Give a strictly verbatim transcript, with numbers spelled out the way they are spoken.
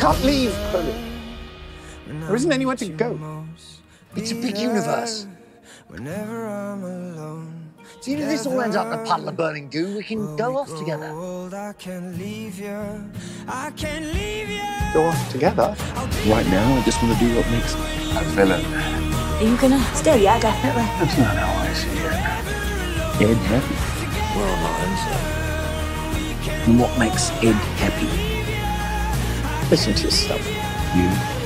can't leave, Chloe. There isn't anywhere to go. It's a big universe. Whenever I'm alone. See, if this all ends up in a puddle of burning goo, we can go off together. I can't leave you. I can't leave you. Go off together? Right now, I just want to do what makes A villain. Are you gonna stay? Yeah, definitely. That's not how I see it. Ed happy. Well, not inside. And what makes Ed happy? Listen to yourself. You.